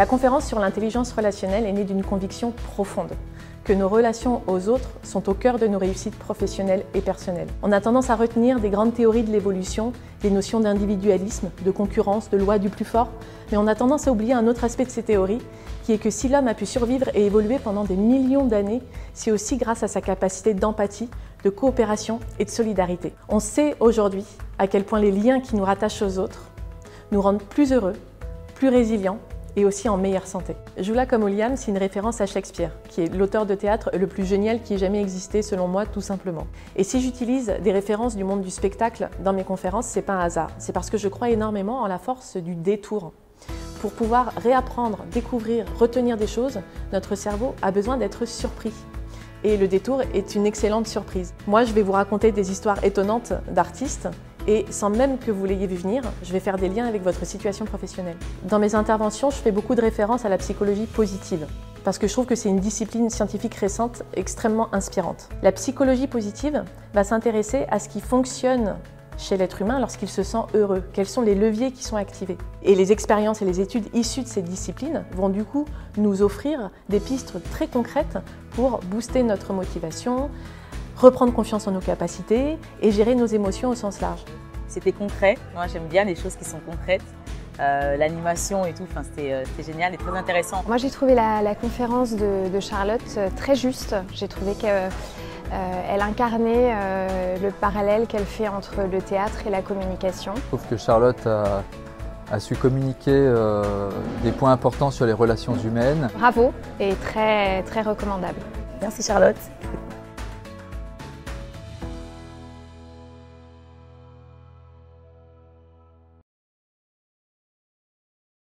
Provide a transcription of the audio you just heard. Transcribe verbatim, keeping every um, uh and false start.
La conférence sur l'intelligence relationnelle est née d'une conviction profonde, que nos relations aux autres sont au cœur de nos réussites professionnelles et personnelles. On a tendance à retenir des grandes théories de l'évolution, des notions d'individualisme, de concurrence, de loi du plus fort, mais on a tendance à oublier un autre aspect de ces théories, qui est que si l'homme a pu survivre et évoluer pendant des millions d'années, c'est aussi grâce à sa capacité d'empathie, de coopération et de solidarité. On sait aujourd'hui à quel point les liens qui nous rattachent aux autres nous rendent plus heureux, plus résilients et aussi en meilleure santé. Joula comme William, c'est une référence à Shakespeare, qui est l'auteur de théâtre le plus génial qui ait jamais existé selon moi, tout simplement. Et si j'utilise des références du monde du spectacle dans mes conférences, c'est pas un hasard. C'est parce que je crois énormément en la force du détour. Pour pouvoir réapprendre, découvrir, retenir des choses, notre cerveau a besoin d'être surpris. Et le détour est une excellente surprise. Moi, je vais vous raconter des histoires étonnantes d'artistes et sans même que vous l'ayez vu venir, je vais faire des liens avec votre situation professionnelle. Dans mes interventions, je fais beaucoup de références à la psychologie positive parce que je trouve que c'est une discipline scientifique récente extrêmement inspirante. La psychologie positive va s'intéresser à ce qui fonctionne chez l'être humain lorsqu'il se sent heureux. Quels sont les leviers qui sont activés? Et les expériences et les études issues de cette discipline vont du coup nous offrir des pistes très concrètes pour booster notre motivation, reprendre confiance en nos capacités et gérer nos émotions au sens large. C'était concret, moi j'aime bien les choses qui sont concrètes, euh, l'animation et tout, enfin, c'était euh, génial et très intéressant. Moi j'ai trouvé la, la conférence de, de Charlotte très juste, j'ai trouvé qu'elle euh, incarnait euh, le parallèle qu'elle fait entre le théâtre et la communication. Je trouve que Charlotte a, a su communiquer euh, des points importants sur les relations humaines. Bravo et très, très recommandable. Merci Charlotte.